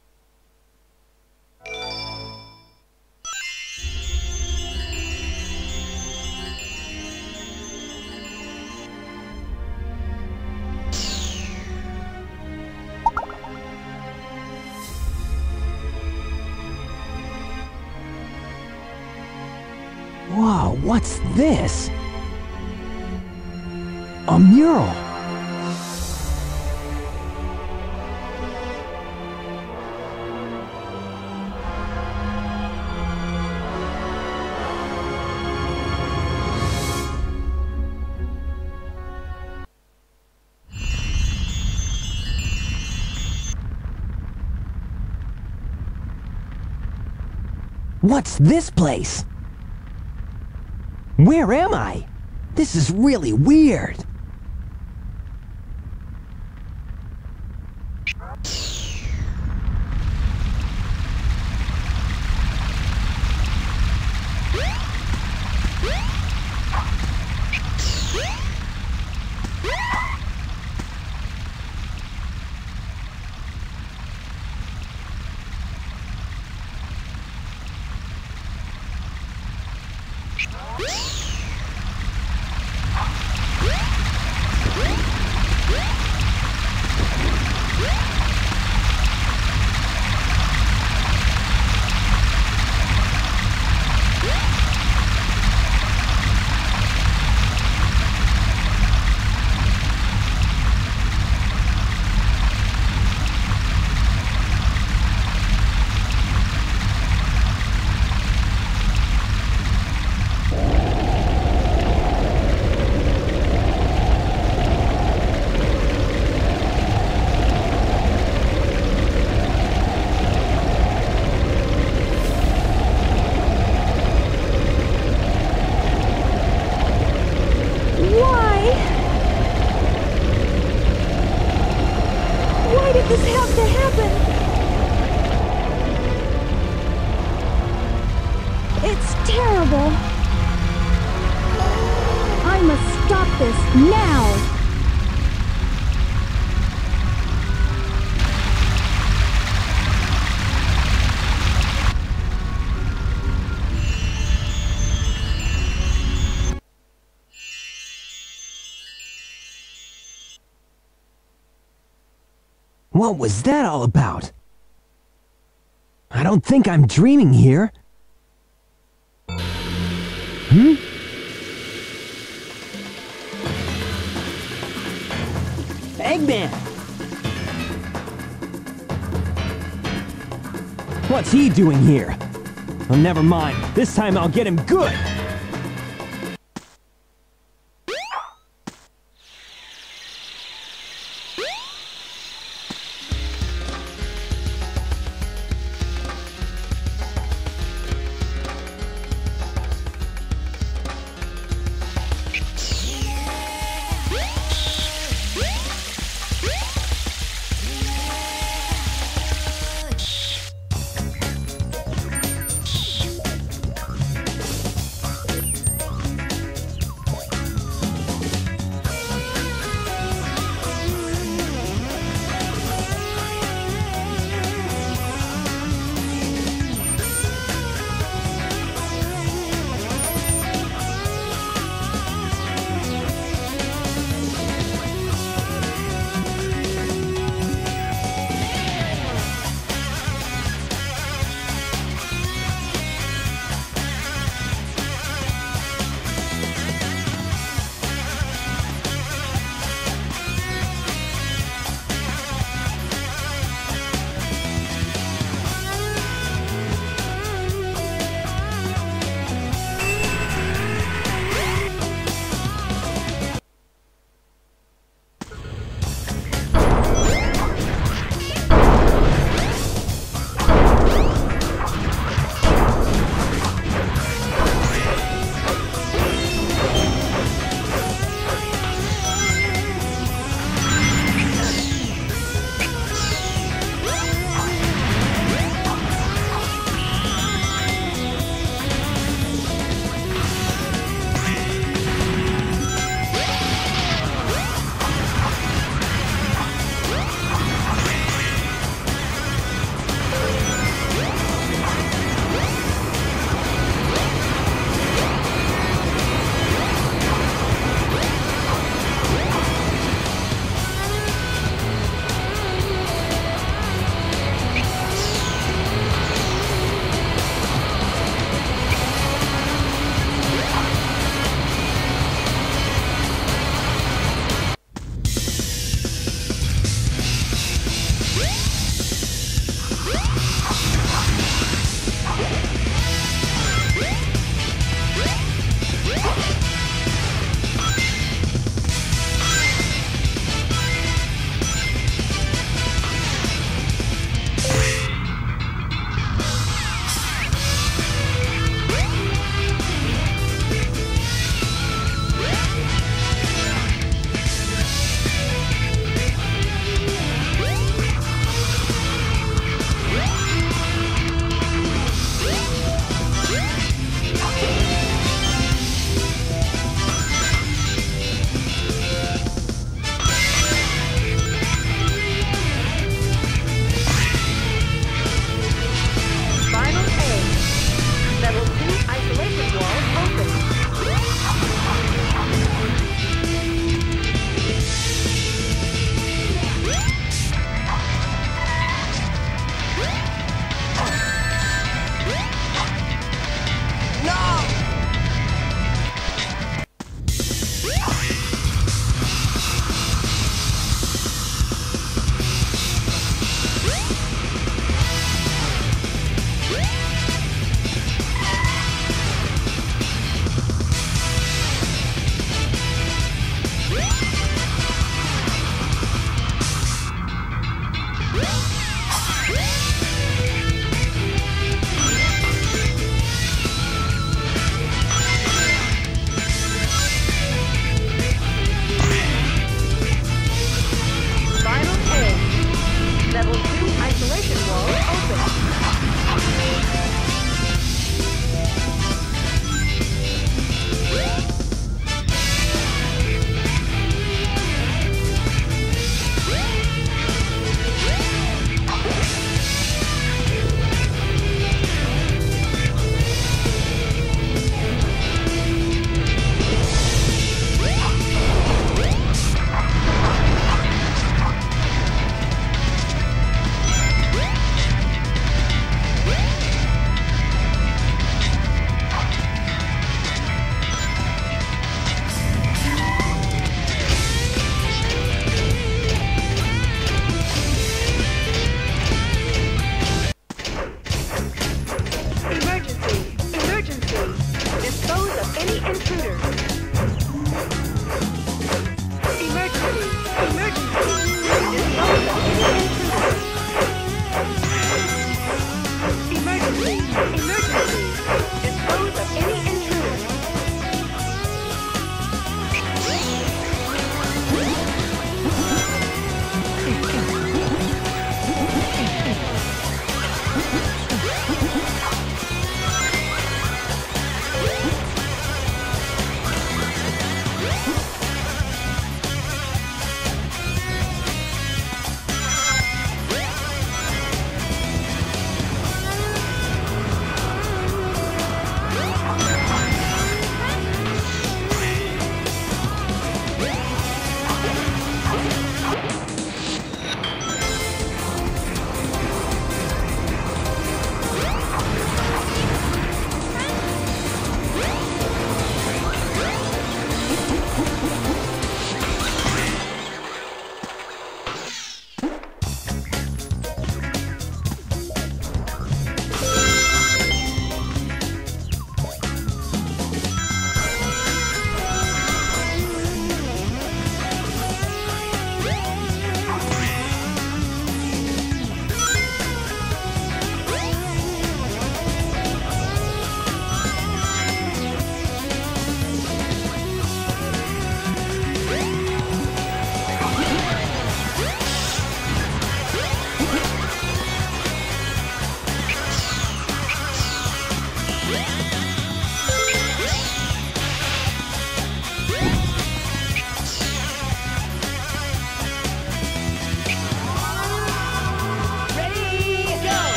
Whoa, what's this? A mural. What's this place? Where am I? This is really weird. could this have to happen? It's terrible. I must stop this now. What was that all about? I don't think I'm dreaming here. Hmm? Eggman! What's he doing here? Oh, never mind. This time I'll get him good!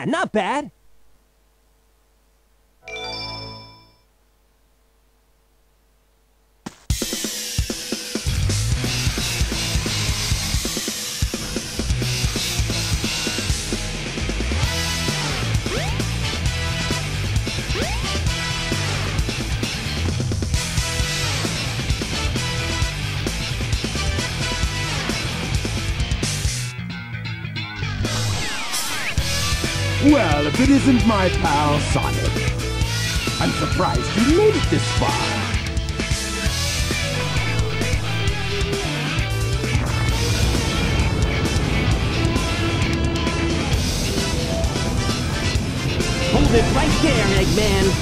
Yeah, not bad. Well, if it isn't my pal Sonic. I'm surprised you made it this far. Hold it right there, Eggman.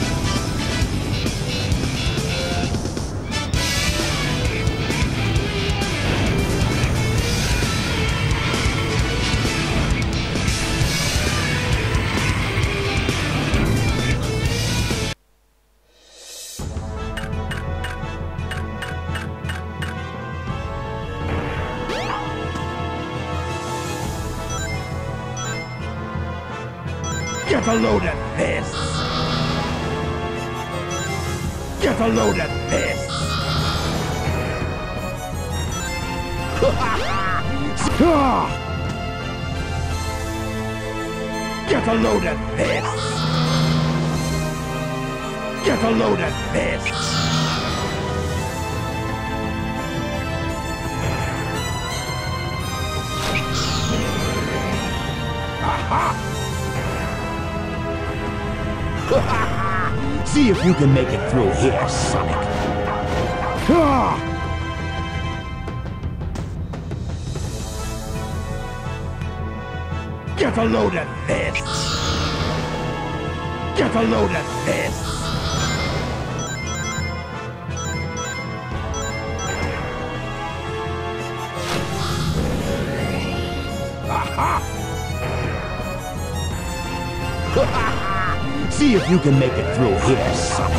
Get a load of this! Get a load of this! Get a load of this! Get a load of this! Aha! See if you can make it through here, Sonic. Get a load of this! Get a load of this! Aha! See if you can make it through here, Sonic.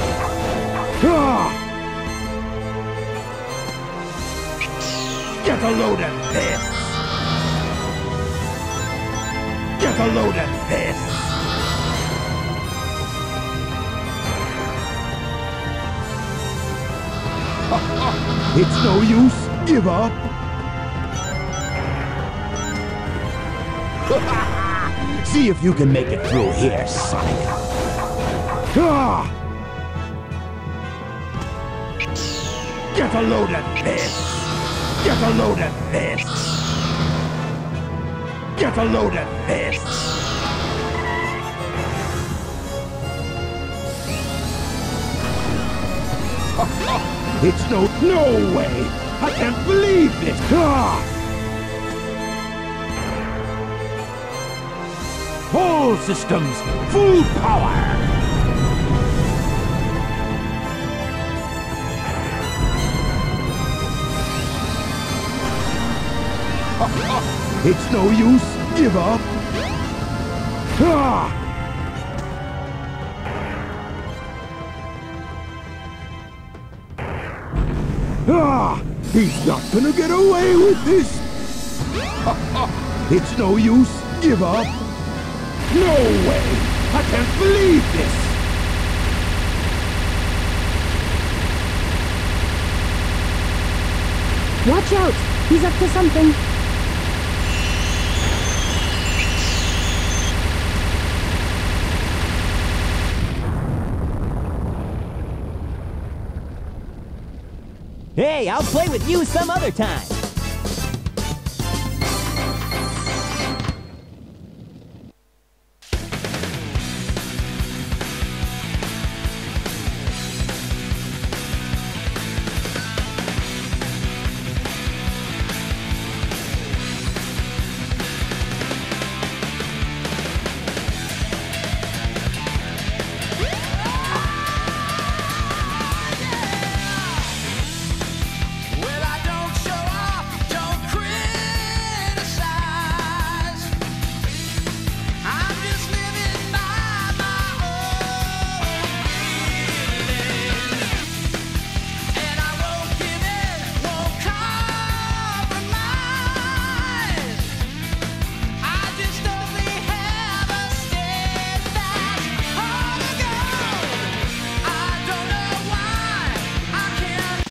Get a load of this! Get a load of this! It's no use. Give up. See if you can make it through here, Sonic. Get a load of this! Get a load of this! Get a load of this! It's no... No way! I can't believe this! All systems, full power! It's no use. Give up. Ah! Ah! He's not gonna get away with this. It's no use. Give up. No way. I can't believe this. Watch out! He's up to something. Hey, I'll play with you some other time.